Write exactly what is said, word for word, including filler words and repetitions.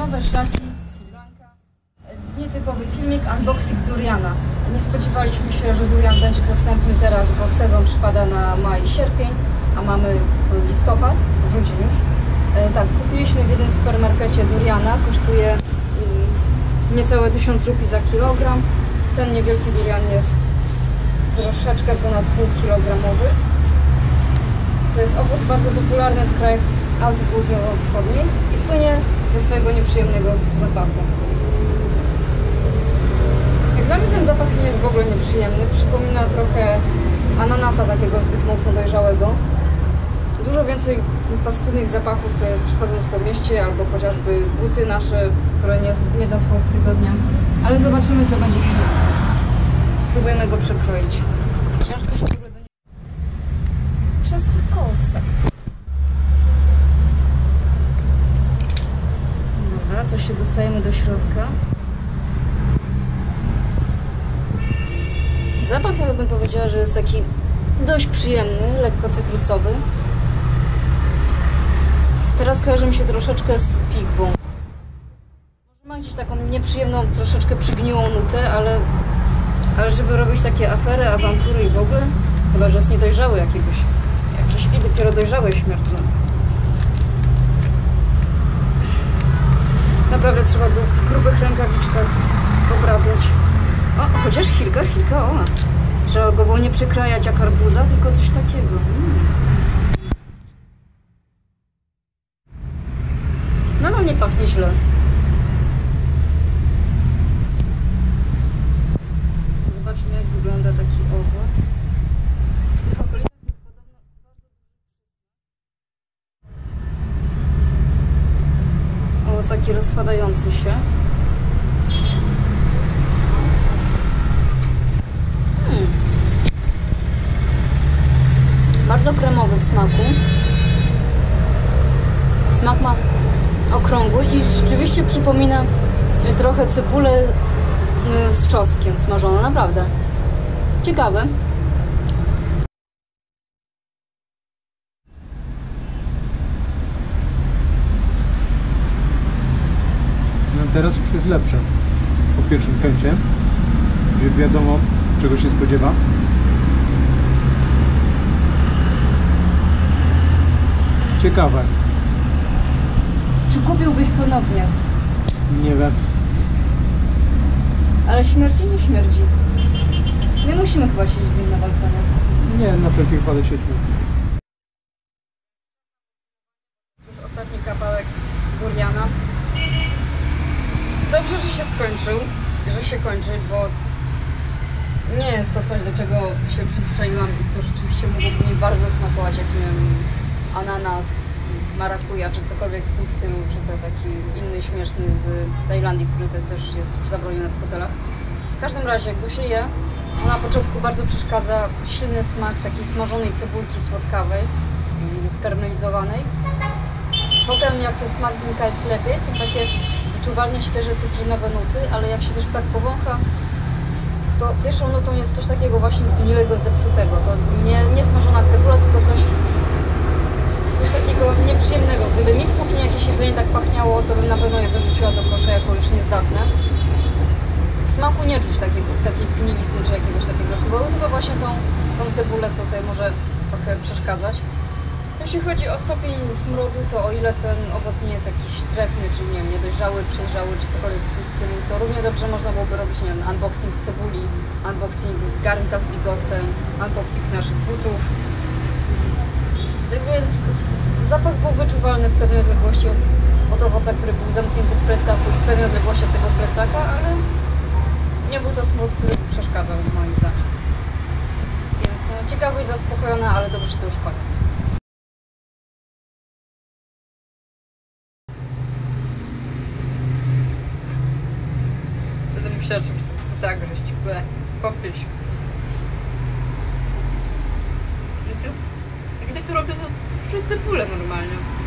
Nowe szlaki, Sri Lanka. Nietypowy filmik, unboxing duriana. Nie spodziewaliśmy się, że durian będzie dostępny teraz, bo sezon przypada na maj, sierpień, a mamy listopad, grudzień już. Tak, kupiliśmy w jednym supermarkecie duriana, kosztuje niecałe tysiąc rupii za kilogram. Ten niewielki durian jest troszeczkę ponad półkilogramowy. To jest owoc bardzo popularny w krajach Azji Południowo-Wschodniej i słynie ze swojego nieprzyjemnego zapachu. Jak dla mnie ten zapach nie jest w ogóle nieprzyjemny, przypomina trochę ananasa takiego zbyt mocno dojrzałego. Dużo więcej paskudnych zapachów to jest przychodząc po mieście albo chociażby buty nasze, które nie, nie noszą z tygodnia. Ale zobaczymy, co będzie w środku. Próbujemy go przekroić. Ciężko się w ogóle do niego... Przez te kolce. Dobra, coś się dostajemy do środka. Zapach, jak bym powiedziała, że jest taki dość przyjemny, lekko cytrusowy. Teraz kojarzy mi się troszeczkę z pigwą. Może ma gdzieś taką nieprzyjemną, troszeczkę przygniłą nutę, ale, ale żeby robić takie afery, awantury i w ogóle, chyba że jest niedojrzały jakiegoś, jakieś i dopiero dojrzałe śmierdzą. Naprawdę trzeba go w grubych rękawiczkach obrabiać. O, chociaż chwilka, chwilka, o. Trzeba go było nie przykrajać jak arbuza, tylko coś takiego. Mm. No, no nie pachnie źle. Zobaczmy, jak wygląda taki owoc. W tych okolicach to jest podobno bardzo duży. Owoc taki rozpadający się. Hmm. Bardzo kremowy w smaku. Smak ma okrągły i rzeczywiście przypomina trochę cebulę z czosnkiem smażoną, naprawdę. Ciekawe. No teraz już jest lepsze. Po pierwszym kęcie, że wiadomo, czego się spodziewa. Ciekawe. Czy kupiłbyś ponownie? Nie wiem. Ale śmierdzi nie śmierdzi. Nie musimy chyba siedzieć z nim na balkonie. Nie, na wszelki wypadek siedźmy. Już ostatni kawałek duriana. Dobrze, że się skończył, że się kończy, bo nie jest to coś, do czego się przyzwyczaiłam i co rzeczywiście mogłoby mi bardzo smakować, jak nie wiem, ananas, marakuja, czy cokolwiek w tym stylu, czy to taki inny śmieszny z Tajlandii, który te też jest już zabroniony w hotelach. W każdym razie, jak go się je, to na początku bardzo przeszkadza silny smak takiej smażonej cebulki słodkawej, skarmelizowanej. Potem, jak ten smak znika, jest lepiej, są takie wyczuwalnie świeże cytrynowe nuty, ale jak się też tak powącha, to pierwszą nutą jest coś takiego właśnie zgniłego, zepsutego. To nie, nie smażona cebula, tylko coś Coś takiego nieprzyjemnego. Gdyby mi w kuchni jakieś jedzenie tak pachniało, to bym na pewno je wyrzuciła do kosza jako już niezdatne. W smaku nie czuć takiej, takiej zgnilizny czy jakiegoś takiego smaku, tylko właśnie tą, tą cebulę, co tutaj może trochę przeszkadzać. Jeśli chodzi o stopień smrodu, to o ile ten owoc nie jest jakiś trefny, czy nie wiem, niedojrzały, przejrzały, czy cokolwiek w tym stylu, to równie dobrze można byłoby robić, nie wiem, unboxing cebuli, unboxing garnka z bigosem, unboxing naszych butów. Więc zapach był wyczuwalny w pewnej odległości od, od owoca, który był zamknięty w plecaku i w pewnej odległości od tego plecaka, ale nie był to smród, który przeszkadzał moim zdaniem. Więc no, ciekawość zaspokojona, ale dobrze, że to już koniec. Będę musiała czymś zagryźć, popyć. I tak robię to przy cebulę normalnie.